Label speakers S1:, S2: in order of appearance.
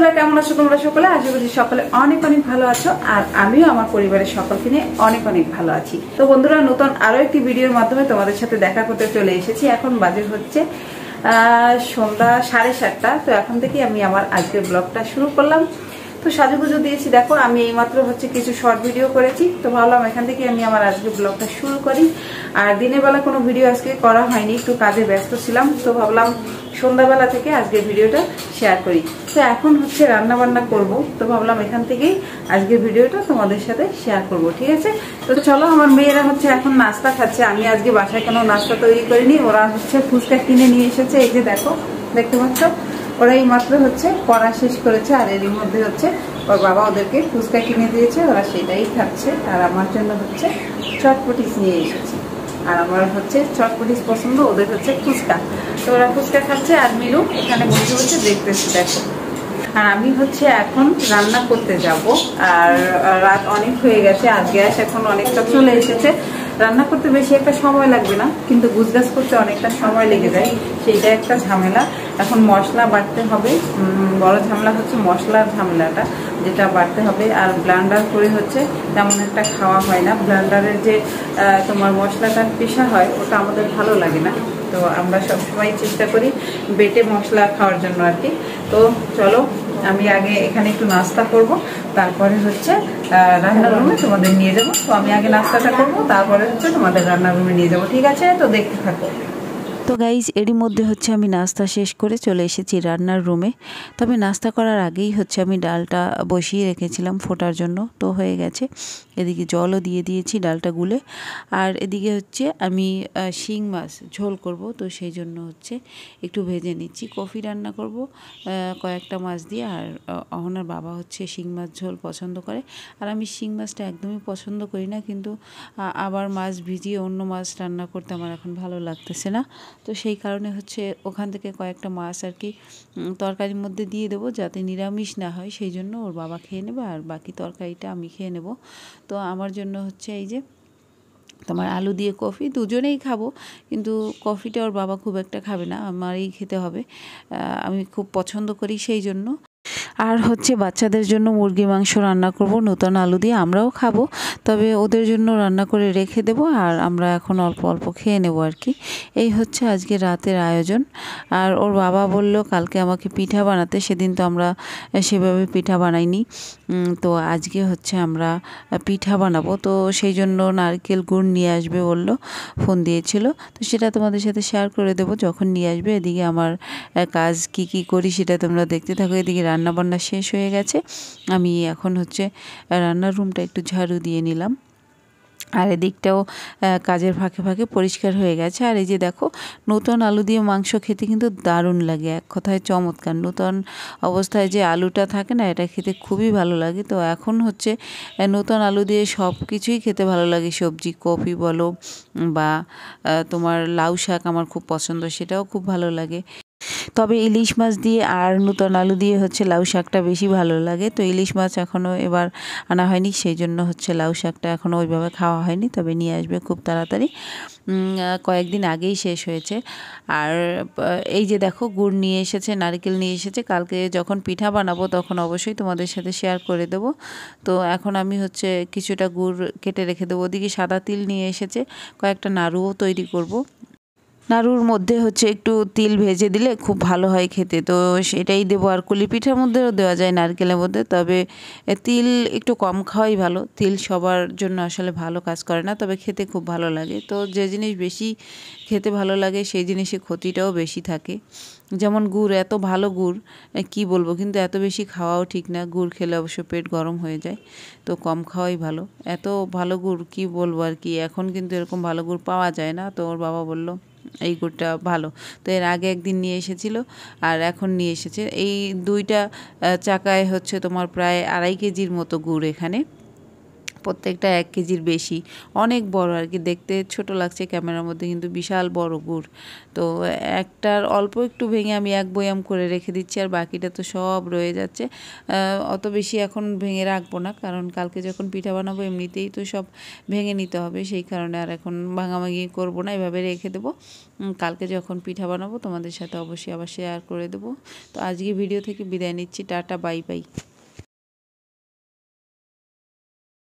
S1: বন্ধুরা কেমন আছো তোমরা সকলে? আশা করি সকলে অনেক অনেক ভালো আছো, আর আমিও আমার পরিবারের সকলকে নিয়ে অনেক অনেক ভালো আছি। তো বন্ধুরা, নতুন আরো একটি ভিডিওর মাধ্যমে তোমাদের সাথে দেখা করতে চলে এসেছি। এখন বাজে হচ্ছে সন্ধ্যা 7:30। তো এখন থেকে আমি আমার আজকের ব্লগটা শুরু করলাম। তো সাজুগুজু দিয়েছি, দেখো আমি এইমাত্র হচ্ছে কিছু শর্ট ভিডিও করেছি। তো ভাবলাম এখান থেকে আমি আমার আজকের ব্লগটা শুরু করি। আর দিনের বেলা কোনো ভিডিও আজকে করা হয়নি, একটু কাজে ব্যস্ত ছিলাম। তো ভাবলাম সন্ধ্যাবেলা থেকে আজকের ভিডিওটা শেয়ার করি। তো এখন হচ্ছে রান্না বান্না করব, তো ভাবলাম এখান থেকেই আজকের ভিডিওটা তোমাদের সাথে শেয়ার করব, ঠিক আছে? তো চলো, আমার মেয়েরা হচ্ছে এখন নাস্তা খাচ্ছে। আমি আজকে বাসায় কোনো নাস্তা তৈরি করিনি, ওরা হচ্ছে ফুচকা কিনে নিয়ে এসেছে। এই যে দেখো, দেখতে পাচ্ছ, ওরা এই মাত্র হচ্ছে পড়া শেষ করেছে, আর এরই মধ্যে হচ্ছে ওর বাবা ওদেরকে ফুচকা কিনে দিয়েছে, ওরা সেটাই খাচ্ছে। আর আমার জন্য হচ্ছে চটপটিস নিয়ে এসেছে, আর আমার হচ্ছে চটপটিস পছন্দ, ওদের হচ্ছে ফুচকা। তো ওরা ফুচকা খাচ্ছে, আর মিনু এখানে বসে বসে দেখতেছে, দেখো। আর আমি হচ্ছে এখন রান্না করতে যাব, আর রাত অনেক হয়ে গেছে, আর গ্যাস এখন অনেকটা চলে এসেছে। রান্না করতে বেশি একটা সময় লাগবে না, কিন্তু গুজগাছ করতে অনেকটা সময় লেগে যায়, সেইটা একটা ঝামেলা। এখন মশলা বাটতে হবে, বড় ঝামেলা হচ্ছে মশলার ঝামেলাটা, যেটা বাটতে হবে। আর ব্লেন্ডার করে হচ্ছে তেমন একটা খাওয়া হয় না, ব্লেন্ডারের যে তোমার মশলাটা পেশা হয় ওটা আমাদের ভালো লাগে না। তো আমরা সবসময় চেষ্টা করি বেটে মশলা খাওয়ার জন্য আর কি। তো চলো, আমি আগে এখানে একটু নাস্তা করব, তারপরে হচ্ছে রান্নার রুমে তোমাদের নিয়ে যাব। তো আমি আগে নাস্তাটা করব, তারপরে হচ্ছে তোমাদের রান্নার রুমে নিয়ে যাব, ঠিক আছে? তো দেখতে থাকো।
S2: তো গাইজ, এরই মধ্যে হচ্ছে আমি নাস্তা শেষ করে চলে এসেছি রান্নার রুমে। তবে নাস্তা করার আগেই হচ্ছে আমি ডালটা বসিয়ে রেখেছিলাম ফোটার জন্য, তো হয়ে গেছে। এদিকে জলও দিয়ে দিয়েছি ডালটা গুলে। আর এদিকে হচ্ছে আমি শিং মাছ ঝোল করব, তো সেই জন্য হচ্ছে একটু ভেজে নিচ্ছি। কফি রান্না করব কয়েকটা মাছ দিয়ে, আর অহনার বাবা হচ্ছে শিং মাছ ঝোল পছন্দ করে। আর আমি শিং মাছটা একদমই পছন্দ করি না, কিন্তু আবার মাছ ভিজিয়ে অন্য মাছ রান্না করতে আমার এখন ভালো লাগতেছে না। তো সেই কারণে হচ্ছে ওখান থেকে কয়েকটা মাছ আর কি তরকারির মধ্যে দিয়ে দেবো, যাতে নিরামিষ না হয়। সেই জন্য ওর বাবা খেয়ে নেবে, আর বাকি তরকারিটা আমি খেয়ে নেব। তো আমার জন্য হচ্ছে এই যে তোমার আলু দিয়ে কফি, দুজনেই খাবো, কিন্তু কফিটা ওর বাবা খুব একটা খাবে না, আমারই খেতে হবে। আমি খুব পছন্দ করি সেই জন্য। আর হচ্ছে বাচ্চাদের জন্য মুরগি মাংস রান্না করব নতুন আলু দিয়ে, আমরাও খাবো, তবে ওদের জন্য রান্না করে রেখে দেব, আর আমরা এখন অল্প অল্প খেয়ে নেব আর কি। এই হচ্ছে আজকে রাতের আয়োজন। আর ওর বাবা বলল কালকে আমাকে পিঠা বানাতে, সেদিন তো আমরা সেভাবে পিঠা বানাইনি। তো আজকে হচ্ছে আমরা পিঠা বানাবো, তো সেই জন্য নারকেল গুড় নিয়ে আসবে বললো, ফোন দিয়েছিল। তো সেটা তোমাদের সাথে শেয়ার করে দেবো যখন নিয়ে আসবে। এদিকে আমার কাজ কি কি করি সেটা তোমরা দেখতে থাকো। এদিকে রান্না বান্না শেষ হয়ে গেছে, আমি এখন হচ্ছে রান্নার রুমটা একটু ঝাড়ু দিয়ে নিলাম, আর এদিকটাও কাজের ফাঁকে ফাঁকে পরিষ্কার হয়ে গেছে। আর এই যে দেখো, নতুন আলু দিয়ে মাংস খেতে কিন্তু দারুণ লাগে, এক কথায় চমৎকার। নতুন অবস্থায় যে আলুটা থাকে না, এটা খেতে খুবই ভালো লাগে। তো এখন হচ্ছে নতুন আলু দিয়ে সব কিছুই খেতে ভালো লাগে, সবজি, কপি বলো বা তোমার লাউ শাক আমার খুব পছন্দ, সেটাও খুব ভালো লাগে। তবে ইলিশ মাছ দিয়ে আর নতুন আলু দিয়ে হচ্ছে লাউ শাকটা বেশি ভালো লাগে। তো ইলিশ মাছ এখনও এবার আনা হয়নি, সেই জন্য হচ্ছে লাউ শাকটা এখনও ওইভাবে খাওয়া হয়নি, তবে নিয়ে আসবে খুব তাড়াতাড়ি, কয়েকদিন আগেই শেষ হয়েছে। আর এই যে দেখো, গুড় নিয়ে এসেছে, নারকেল নিয়ে এসেছে, কালকে যখন পিঠা বানাবো তখন অবশ্যই তোমাদের সাথে শেয়ার করে দেবো। তো এখন আমি হচ্ছে কিছুটা গুড় কেটে রেখে দেবো। ওদিকে সাদা তিল নিয়ে এসেছে, কয়েকটা নাড়ুও তৈরি করব। নাড়ুর মধ্যে হচ্ছে একটু তিল ভেজে দিলে খুব ভালো হয় খেতে, তো সেটাই দেবো। আর কুলি পিঠার মধ্যেও দেওয়া যায় নারকেলের মধ্যে, তবে তিল একটু কম খাওয়াই ভালো। তিল সবার জন্য আসলে ভালো কাজ করে না, তবে খেতে খুব ভালো লাগে। তো যে জিনিস বেশি খেতে ভালো লাগে সেই জিনিসে ক্ষতিটাও বেশি থাকে। যেমন গুড়, এত ভালো গুড় কি বলবো, কিন্তু এত বেশি খাওয়াও ঠিক না। গুড় খেলে অবশ্য পেট গরম হয়ে যায়, তো কম খাওয়াই ভালো। এত ভালো গুড় কি বলবো আর কি, এখন কিন্তু এরকম ভালো গুড় পাওয়া যায় না। তো ওর বাবা বলল এই গুড়টা ভালো, তো এর আগে একদিন নিয়ে এসেছিল, আর এখন নিয়ে এসেছে। এই দুইটা চাকায় হচ্ছে তোমার প্রায় 2.5 কেজির মতো গুড় এখানে। প্রত্যেকটা 1 কেজির বেশি, অনেক বড় আর কি, দেখতে ছোট লাগছে ক্যামেরার মধ্যে কিন্তু বিশাল বড় গুড়। তো একটার অল্প একটু ভেঙে আমি 1 বয়াম করে রেখে দিচ্ছি, আর বাকিটা তো সব রয়ে যাচ্ছে। অত বেশি এখন ভেঙে রাখবো না, কারণ কালকে যখন পিঠা বানাবো এমনিতেই তো সব ভেঙে নিতে হবে, সেই কারণে আর এখন ভাঙাভাঙি করবো না, এভাবে রেখে দেবো। কালকে যখন পিঠা বানাবো তোমাদের সাথে অবশ্যই আবার শেয়ার করে দেবো। তো আজকে ভিডিও থেকে বিদায় নিচ্ছি, টাটা বাই বাই।